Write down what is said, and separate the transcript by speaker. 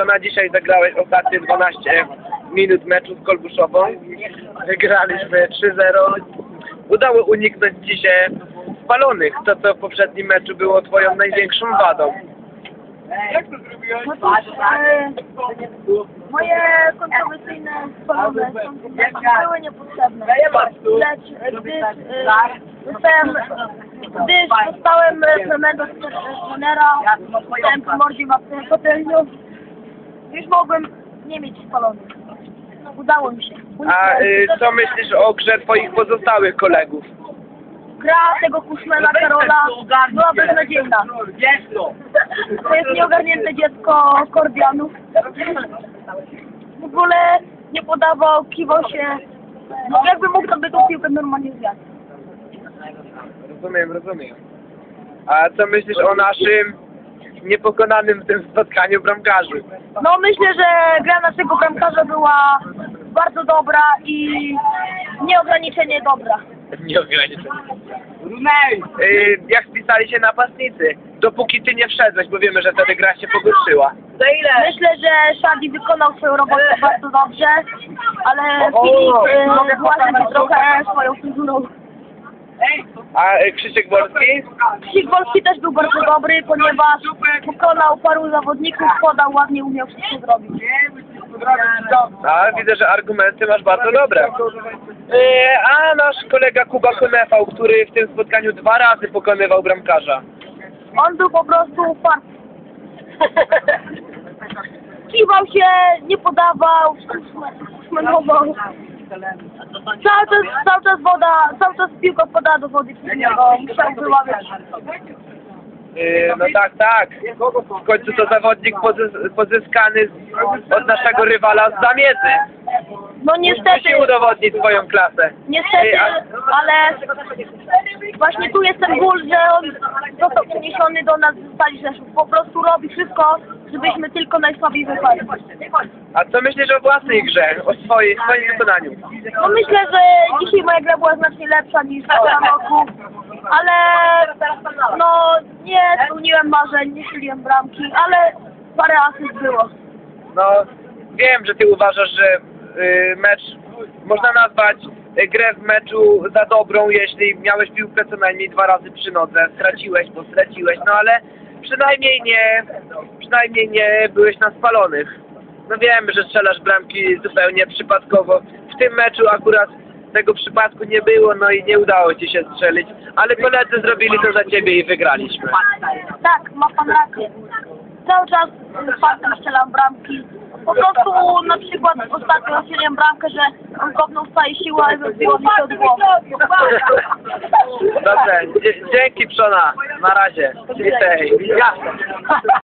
Speaker 1: Przona, dzisiaj zagrałeś ostatnie 12 minut meczu z Kolbuszową. Wygraliśmy 3-0. Udało uniknąć ci się spalonych, to co w poprzednim meczu było twoją największą wadą.
Speaker 2: Jak to zrobiłeś?
Speaker 3: No to, moje kontrowersyjne spalone były niepotrzebne. Lecz gdyż dostałem reprymendę od trenera, dostałem po mordzie w hotelu, już mogłem nie mieć spalonych. Udało mi się.
Speaker 1: A co myślisz o grze twoich pozostałych kolegów?
Speaker 3: Gra tego Kuszmana Karola była beznadziejna. To jest nieogarnięte dziecko Kordianów. W ogóle nie podawał, kiwał się. Jakby mógł, to by tą piłkę normalnie zjadł.
Speaker 1: Rozumiem. A co myślisz o naszym niepokonanym w tym spotkaniu bramkarzu?
Speaker 3: No myślę, że gra naszego bramkarza była bardzo dobra i nieograniczenie dobra.
Speaker 1: Nieograniczenie. Jak spisali się napastnicy? Dopóki ty nie wszedłeś, bo wiemy, że wtedy gra się pogorszyła.
Speaker 3: Za ile? Myślę, że Shadi wykonał swoją robotę bardzo dobrze, ale Filip właśnie trochę swoją fryzurą.
Speaker 1: A Krzysiek Wolski?
Speaker 3: Krzysiek Wolski też był bardzo dobry, ponieważ pokonał paru zawodników, podał ładnie, umiał wszystko zrobić.
Speaker 1: A widzę, że argumenty masz bardzo dobre. A nasz kolega Kuba Konefał, który w tym spotkaniu 2 razy pokonywał bramkarza.
Speaker 3: On był po prostu fart. Kiwał się, nie podawał, szmenował. Cały czas piłka wpadała do wody przez niego, musiał wyławiać.
Speaker 1: No tak. W końcu to zawodnik pozyskany od naszego rywala z Zamiedzy.
Speaker 3: No niestety.
Speaker 1: Musi udowodnić swoją klasę.
Speaker 3: Niestety, ale właśnie tu jest ten ból, że on został przeniesiony do nas z Stali Rzeszów. Po prostu robi wszystko, żebyśmy tylko najsłabiej wypadli.
Speaker 1: A co myślisz o własnej grze, o swoim wykonaniu?
Speaker 3: No myślę, że dzisiaj moja gra była znacznie lepsza niż w tym roku, ale no nie spełniłem marzeń, nie strzeliłem bramki, ale parę asyst było.
Speaker 1: No wiem, że ty uważasz, że mecz można nazwać grę w meczu za dobrą, jeśli miałeś piłkę co najmniej 2 razy przy nodze, straciłeś, no ale przynajmniej nie byłeś na spalonych. No wiemy, że strzelasz bramki zupełnie przypadkowo. W tym meczu akurat tego przypadku nie było, no i nie udało ci się strzelić, ale koledzy zrobili to za ciebie i wygraliśmy.
Speaker 3: Tak, ma pan rację. Cały czas faktem strzelam bramki. Po prostu na przykład ostatnio strzeliłem bramkę, że on kopnął z całej siły, ale wybiło mi się od głowy.
Speaker 1: Dobrze, dzięki Przona, na razie. Jasne.